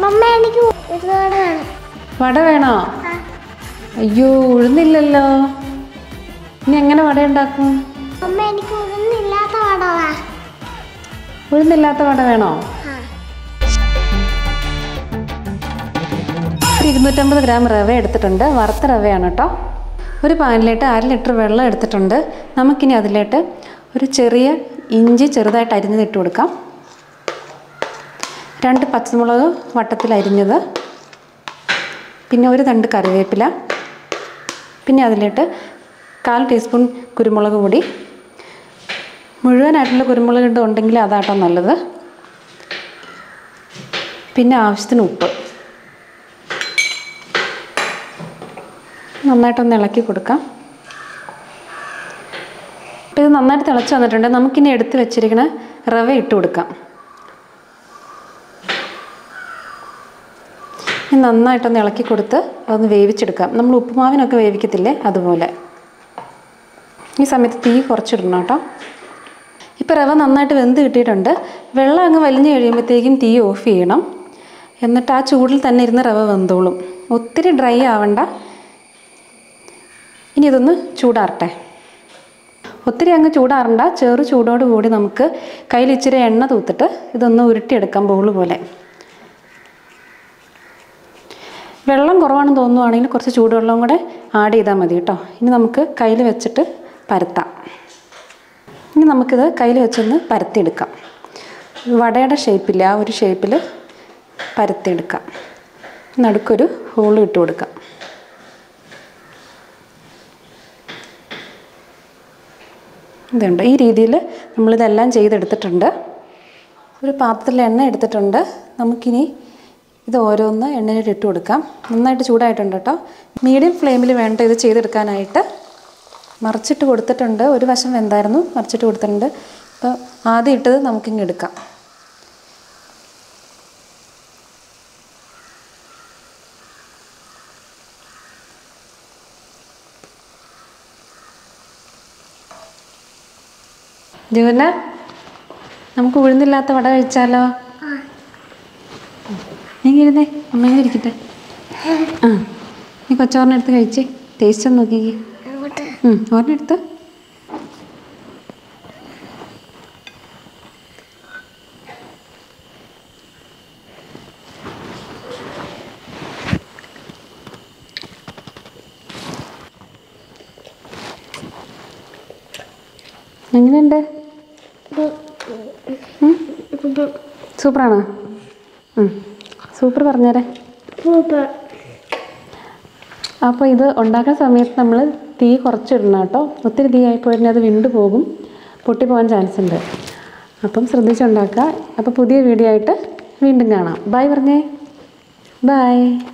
വട വേണോ? അയ്യോ ഉഴുന്നില്ലല്ലോ. ഇനി എങ്ങനെ വട ഉണ്ടാക്കും? ഉഴുന്നില്ലാത്ത വട വേണോ? 250 ഗ്രാം റവ എടുത്തിട്ടുണ്ട്. വറുത്ത റവയാണ് കേട്ടോ. ഒരു പാനിലേക്ക് 1/2 ലിറ്റർ വെള്ളം എടുത്തിട്ടുണ്ട്. നമുക്കിനി അതിലേക്ക് ഒരു ചെറിയ ഇഞ്ചി ചെറുതായിട്ട് അരിഞ്ഞത് ഇട്ട് കൊടുക്കാം. 2 പച്ചമുളക് വട്ടത്തിൽ അരിഞ്ഞത്, പിന്നെ ഒരു തണ്ട് കറിവേപ്പില, പിന്നെ അതിലേക്ക് 1/4 ടീസ്പൂൺ കുരുമുളക് പൊടി. മുഴുവനായിട്ടുള്ള കുരുമുളക് ഉണ്ടെങ്കിൽ അതാട്ടോ നല്ലത്. പിന്നെ ആവശ്യത്തിന് ഉപ്പ്. നന്നായിട്ടൊന്ന് ഇളക്കി കൊടുക്കാം. അപ്പോൾ ഇത് നന്നായിട്ട് തിളച്ച് വന്നിട്ടുണ്ട്. നമുക്കിനി എടുത്ത് വെച്ചിരിക്കുന്ന റവ ഇട്ട് കൊടുക്കാം. നന്നായിട്ടൊന്ന് ഇളക്കി കൊടുത്ത് അതൊന്ന് വേവിച്ചെടുക്കാം. നമ്മൾ ഉപ്പുമാവിനൊക്കെ വേവിക്കത്തില്ലേ, അതുപോലെ. ഈ സമയത്ത് തീ കുറച്ചിടണം കേട്ടോ. ഇപ്പോൾ റവ നന്നായിട്ട് വെന്ത് കിട്ടിയിട്ടുണ്ട്. വെള്ളം അങ്ങ് വലിഞ്ഞ് കഴിയുമ്പോഴത്തേക്കും തീ ഓഫ് ചെയ്യണം. എന്നിട്ട് ആ ചൂടിൽ തന്നെ ഇരുന്ന് റവ വെന്തോളും. ഒത്തിരി ഡ്രൈ ആവണ്ട. ഇനി ഇതൊന്ന് ചൂടാറട്ടെ. ഒത്തിരി അങ്ങ് ചൂടാറണ്ട. ചെറു ചൂടോട് കൂടി നമുക്ക് കയ്യിൽ ഇച്ചിരി എണ്ണ തൂത്തിട്ട് ഇതൊന്ന് ഉരുട്ടിയെടുക്കാം ബോൾ പോലെ. വെള്ളം കുറവാണെന്ന് തോന്നുവാണെങ്കിൽ കുറച്ച് ചൂടുവെള്ളം കൂടെ ആഡ് ചെയ്താൽ മതി കേട്ടോ. ഇനി നമുക്ക് കയ്യിൽ വെച്ചിട്ട് പരത്താം. ഇനി നമുക്കിത് കയ്യിൽ വെച്ചൊന്ന് പരത്തിയെടുക്കാം. വടയുടെ ഷേപ്പില്ല, ആ ഒരു ഷേപ്പിൽ പരത്തിയെടുക്കാം. നടുക്കൊരു ഹോൾ ഇട്ട് കൊടുക്കാം. ഇതുണ്ട്. ഈ രീതിയിൽ നമ്മളിതെല്ലാം ചെയ്തെടുത്തിട്ടുണ്ട്. ഒരു പാത്രത്തിൽ എണ്ണ എടുത്തിട്ടുണ്ട്. നമുക്കിനി ഇത് ഓരോന്ന് എണ്ണയിൽ ഇട്ട് കൊടുക്കാം. നന്നായിട്ട് ചൂടായിട്ടുണ്ട് കേട്ടോ. മീഡിയം ഫ്ലെയിമിൽ വേണ്ട ഇത് ചെയ്തെടുക്കാനായിട്ട്. മറിച്ചിട്ട് കൊടുത്തിട്ടുണ്ട്. ഒരു വശം വെന്തായിരുന്നു, മറിച്ചിട്ട് കൊടുത്തിട്ടുണ്ട്. അപ്പോൾ ആദ്യം ഇട്ടത് നമുക്കിങ്ങ് എടുക്കാം. ജോന, നമുക്ക് ഉഴുന്നില്ലാത്ത വട കഴിച്ചാലോ? നീ ഇരുന്നേ, അമ്മയും ഇരിക്കട്ടെ. ആ, നീ കൊച്ചോറിനെടുത്ത് കഴിച്ചേ. ടേസ്റ്റ് ഒന്ന് നോക്കിക്കേ. ഓർമ്മയെടുത്ത്. എങ്ങനെയുണ്ട്? സൂപ്പറാണോ? സൂപ്പർ പറഞ്ഞേരെ. അപ്പോൾ ഇത് ഉണ്ടാക്കുന്ന സമയത്ത് നമ്മൾ തീ കുറച്ചിടണം കേട്ടോ. ഒത്തിരി തീ ആയിപ്പോയിരുന്നെ അത് വിണ്ടു പോകും, പൊട്ടിപ്പോകാൻ ചാൻസ് ഉണ്ട്. അപ്പം ശ്രദ്ധിച്ചുണ്ടാക്കുക. അപ്പോൾ പുതിയ വീഡിയോ ആയിട്ട് വീണ്ടും കാണാം. ബൈ പറഞ്ഞേ. ബൈ.